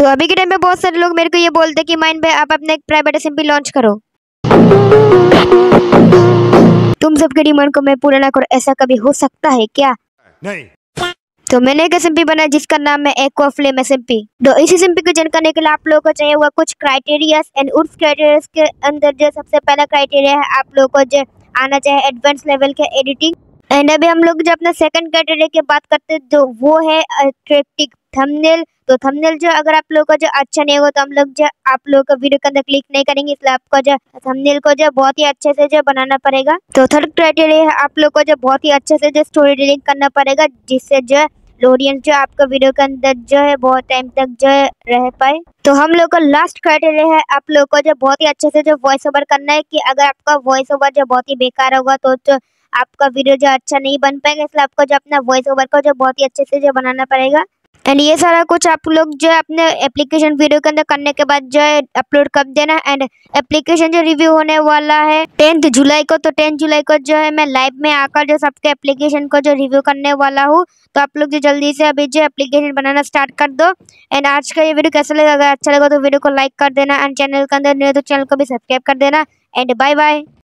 तो अभी के टाइम पे बहुत सारे लोग मेरे को ये बोलते हैं कि माइन भाई आप अपना एक प्राइवेट एसएमपी लॉन्च करो। तुम सबके डिमांड को मैं पूरा ना करूं, ऐसा कभी हो सकता है क्या? नहीं। तो मैंने एक एसएमपी बना जिसका नाम है एक्वा फ्लेम एसएमपी। तो इस एसएमपी को जन करने के लिए आप लोगों को चाहिए हुआ कुछ क्राइटेरियाज, एंड उस क्राइटेरियाज के अंदर जो सबसे पहला क्राइटेरिया है आप लोगों को जो आना चाहिए एडवांस लेवल के एडिटिंग। एंड अभी हम लोग जो अपना सेकंड क्राइटेरिया की बात करते हैं जो वो है अट्रैक्टिव थंबनेल। तो थंबनेल जो अगर आप लोगों को जो अच्छा नहीं होगा तो हम लोग जो आप लोगों को वीडियो के अंदर क्लिक नहीं करेंगे, इसलिए आपको जो थंबनेल को जो बहुत ही अच्छे से जो बनाना पड़ेगा। तो थर्ड क्राइटेरिया है आप लोग को जो बहुत ही अच्छे से जो स्टोरी टेलिंग करना पड़ेगा, जिससे जो ऑडियंस जो आपका वीडियो के अंदर जो है बहुत टाइम तक जो है रह पाए। तो हम लोग का लास्ट क्राइटेरिया है आप लोग को जो बहुत ही अच्छे से जो वॉइस ओवर करना है, कि अगर आपका वॉइस ओवर जो बहुत ही बेकार होगा तो जो आपका वीडियो जो अच्छा नहीं बन पाएगा, इसलिए आपको जो अपना वॉइस ओवर को जो बहुत ही अच्छे से जो बनाना पड़ेगा। एंड ये सारा कुछ आप लोग जो है अपने एप्लीकेशन वीडियो के अंदर करने के बाद जो है अपलोड कर देना। एंड एप्लीकेशन जो रिव्यू होने वाला है 10 जुलाई को, तो 10 जुलाई को जो है मैं लाइव में आकर जो सबके एप्लीकेशन को जो रिव्यू करने वाला हूँ। तो आप लोग जो जल्दी से अभी जो एप्लीकेशन बनाना स्टार्ट कर दो। एंड आज का ये वीडियो कैसा लगा? अगर अच्छा लगा तो वीडियो को लाइक कर देना, एंड चैनल के अंदर नहीं हो तो चैनल को भी सब्सक्राइब कर देना। And bye bye.